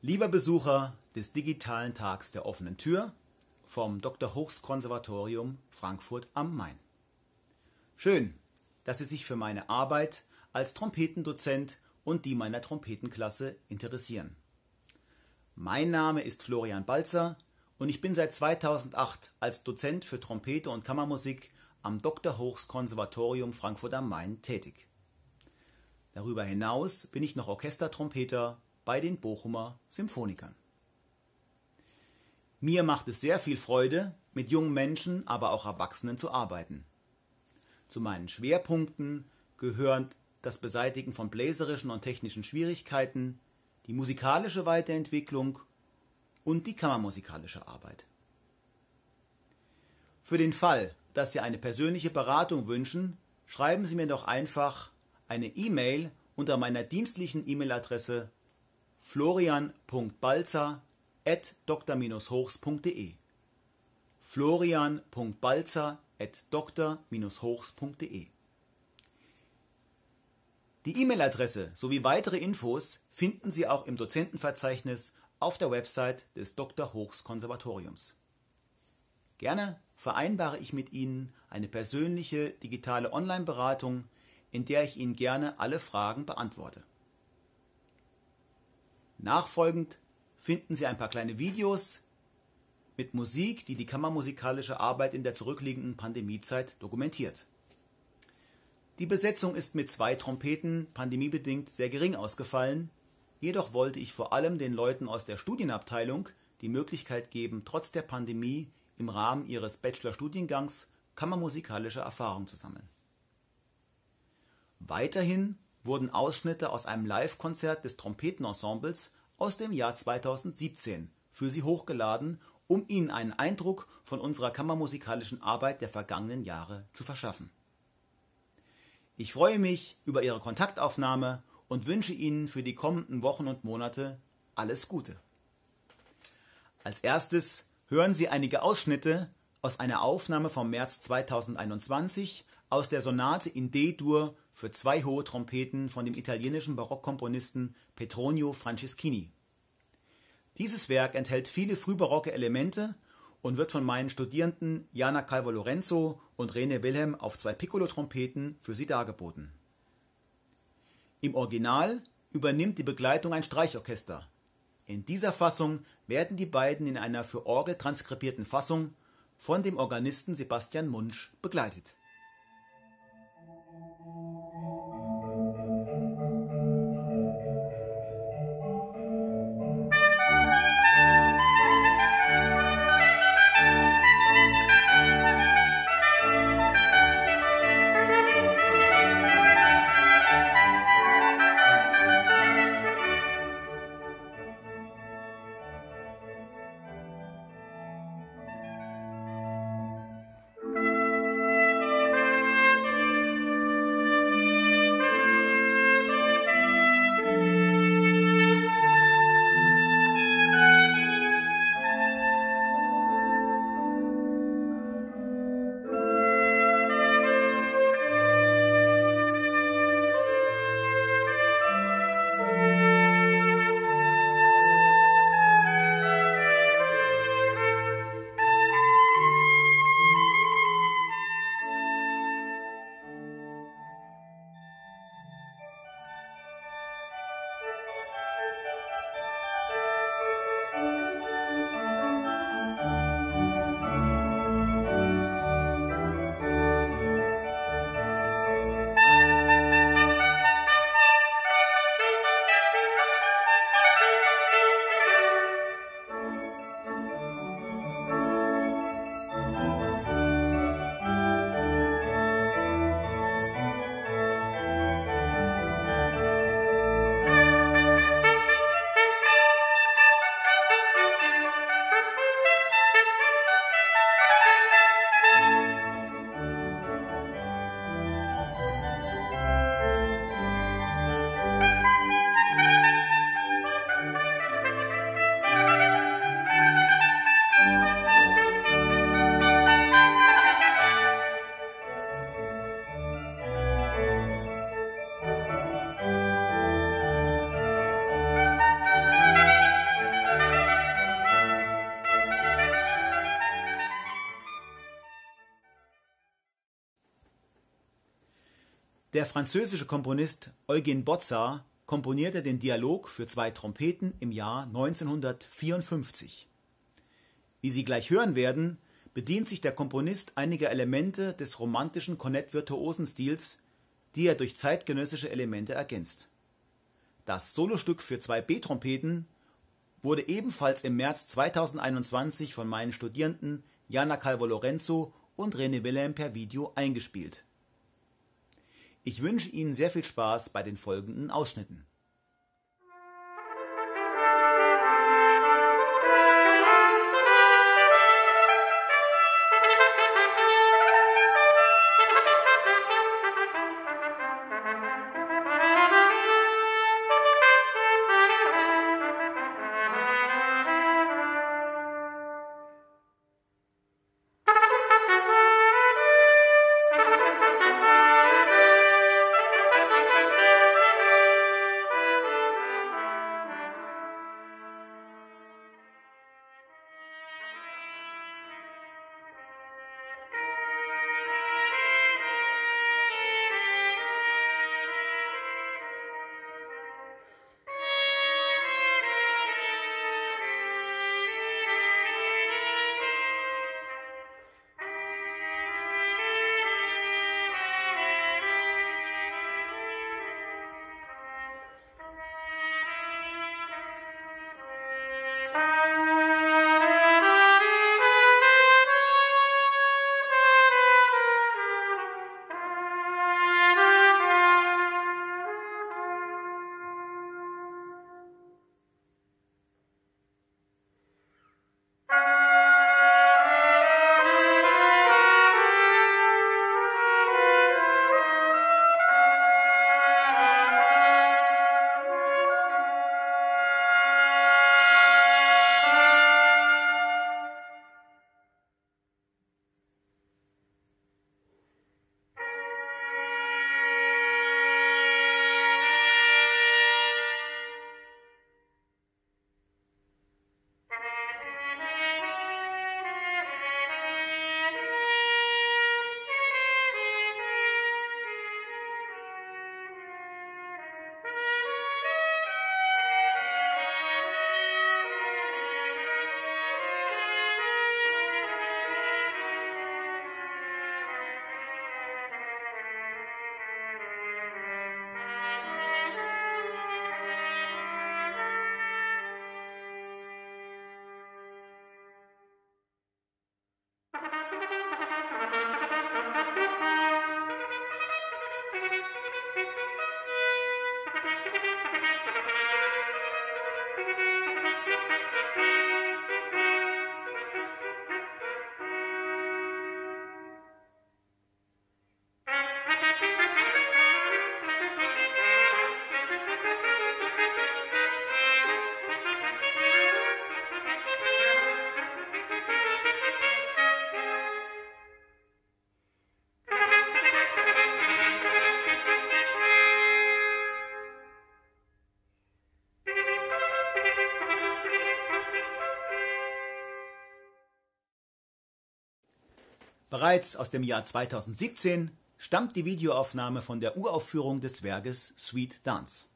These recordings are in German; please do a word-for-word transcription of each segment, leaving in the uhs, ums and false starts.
Lieber Besucher des digitalen Tags der offenen Tür vom Doktor Hochs Konservatorium Frankfurt am Main. Schön, dass Sie sich für meine Arbeit als Trompetendozent und die meiner Trompetenklasse interessieren. Mein Name ist Florian Balzer und ich bin seit zweitausendacht als Dozent für Trompete und Kammermusik am Doktor Hochs Konservatorium Frankfurt am Main tätig. Darüber hinaus bin ich noch Orchestertrompeter bei den Bochumer Symphonikern. Mir macht es sehr viel Freude, mit jungen Menschen, aber auch Erwachsenen zu arbeiten. Zu meinen Schwerpunkten gehören das Beseitigen von bläserischen und technischen Schwierigkeiten, die musikalische Weiterentwicklung und die kammermusikalische Arbeit. Für den Fall, dass Sie eine persönliche Beratung wünschen, schreiben Sie mir doch einfach eine E-Mail unter meiner dienstlichen E-Mail-Adresse florian punkt balzer at doktor hochs punkt de florian punkt balzer at doktor hochs punkt de. Die E-Mail-Adresse sowie weitere Infos finden Sie auch im Dozentenverzeichnis auf der Website des Doktor Hochs Konservatoriums. Gerne vereinbare ich mit Ihnen eine persönliche digitale Online-Beratung, in der ich Ihnen gerne alle Fragen beantworte. Nachfolgend finden Sie ein paar kleine Videos mit Musik, die die kammermusikalische Arbeit in der zurückliegenden Pandemiezeit dokumentiert. Die Besetzung ist mit zwei Trompeten pandemiebedingt sehr gering ausgefallen, jedoch wollte ich vor allem den Leuten aus der Studienabteilung die Möglichkeit geben, trotz der Pandemie im Rahmen ihres Bachelorstudiengangs kammermusikalische Erfahrung zu sammeln. Weiterhin wurden Ausschnitte aus einem Live-Konzert des Trompetenensembles aus dem Jahr zweitausendsiebzehn für Sie hochgeladen, um Ihnen einen Eindruck von unserer kammermusikalischen Arbeit der vergangenen Jahre zu verschaffen. Ich freue mich über Ihre Kontaktaufnahme und wünsche Ihnen für die kommenden Wochen und Monate alles Gute. Als erstes hören Sie einige Ausschnitte aus einer Aufnahme vom März zweitausendeinundzwanzig aus der Sonate in D-Dur für zwei hohe Trompeten von dem italienischen Barockkomponisten Petronio Franceschini. Dieses Werk enthält viele frühbarocke Elemente und wird von meinen Studierenden Jana Calvo Lorenzo und René Wilhelm auf zwei Piccolo-Trompeten für Sie dargeboten. Im Original übernimmt die Begleitung ein Streichorchester. In dieser Fassung werden die beiden in einer für Orgel transkribierten Fassung von dem Organisten Sebastian Munsch begleitet. Der französische Komponist Eugène Boza komponierte den Dialog für zwei Trompeten im Jahr neunzehnhundertvierundfünfzig. Wie Sie gleich hören werden, bedient sich der Komponist einiger Elemente des romantischen Kornett-Virtuosenstils, die er durch zeitgenössische Elemente ergänzt. Das Solostück für zwei B-Trompeten wurde ebenfalls im März zweitausendeinundzwanzig von meinen Studierenden Jana Calvo Lorenzo und René Willem per Video eingespielt. Ich wünsche Ihnen sehr viel Spaß bei den folgenden Ausschnitten. Bereits aus dem Jahr zweitausendsiebzehn stammt die Videoaufnahme von der Uraufführung des Werkes Sweet Dance.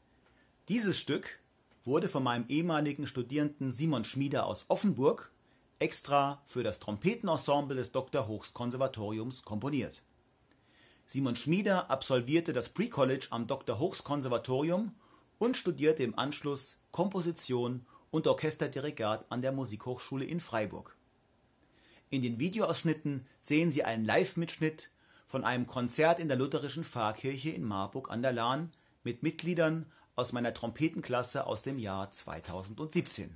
Dieses Stück wurde von meinem ehemaligen Studierenden Simon Schmieder aus Offenburg extra für das Trompetenensemble des Doktor Hochs Konservatoriums komponiert. Simon Schmieder absolvierte das Pre-College am Doktor Hochs Konservatorium und studierte im Anschluss Komposition und Orchesterdirigat an der Musikhochschule in Freiburg. In den Videoausschnitten sehen Sie einen Live-Mitschnitt von einem Konzert in der Lutherischen Pfarrkirche in Marburg an der Lahn mit Mitgliedern aus meiner Trompetenklasse aus dem Jahr zweitausendsiebzehn.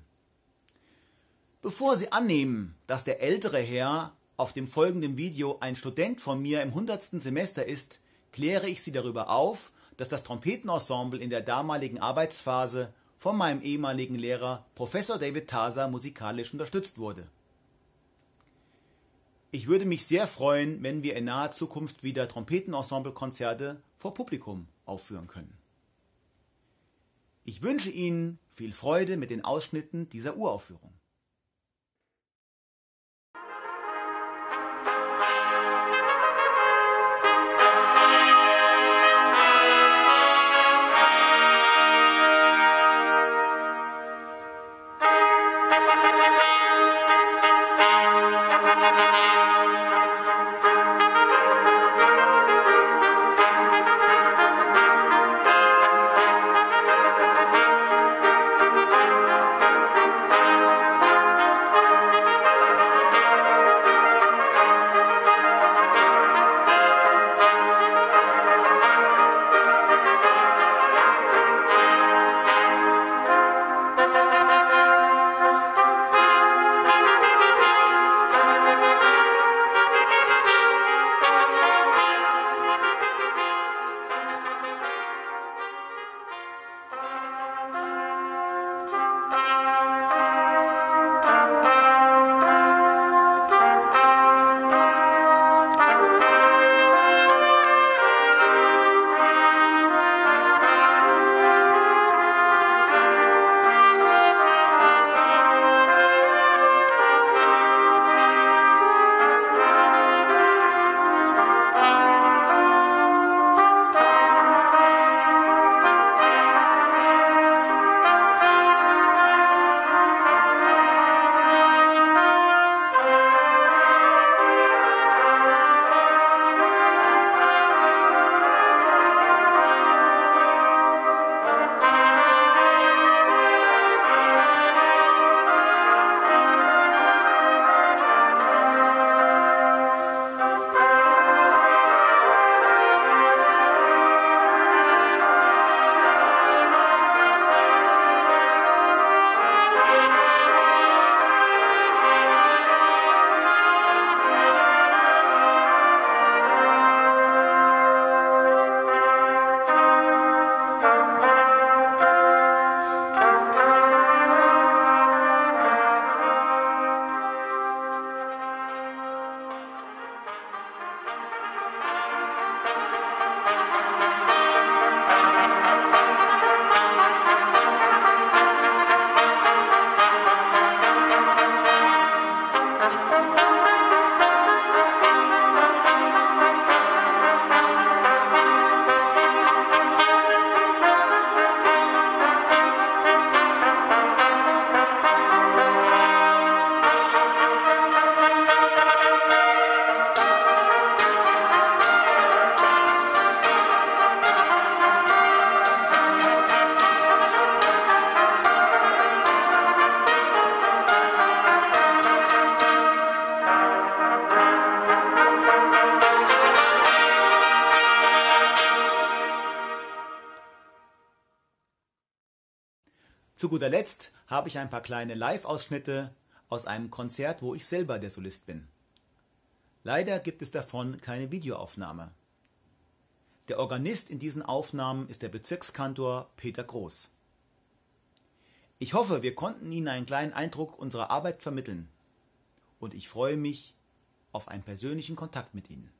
Bevor Sie annehmen, dass der ältere Herr auf dem folgenden Video ein Student von mir im hundertsten Semester ist, kläre ich Sie darüber auf, dass das Trompetenensemble in der damaligen Arbeitsphase von meinem ehemaligen Lehrer Professor David Taser musikalisch unterstützt wurde. Ich würde mich sehr freuen, wenn wir in naher Zukunft wieder Trompetenensemble-Konzerte vor Publikum aufführen können. Ich wünsche Ihnen viel Freude mit den Ausschnitten dieser Uraufführung. Zu guter Letzt habe ich ein paar kleine Live-Ausschnitte aus einem Konzert, wo ich selber der Solist bin. Leider gibt es davon keine Videoaufnahme. Der Organist in diesen Aufnahmen ist der Bezirkskantor Peter Groß. Ich hoffe, wir konnten Ihnen einen kleinen Eindruck unserer Arbeit vermitteln und ich freue mich auf einen persönlichen Kontakt mit Ihnen.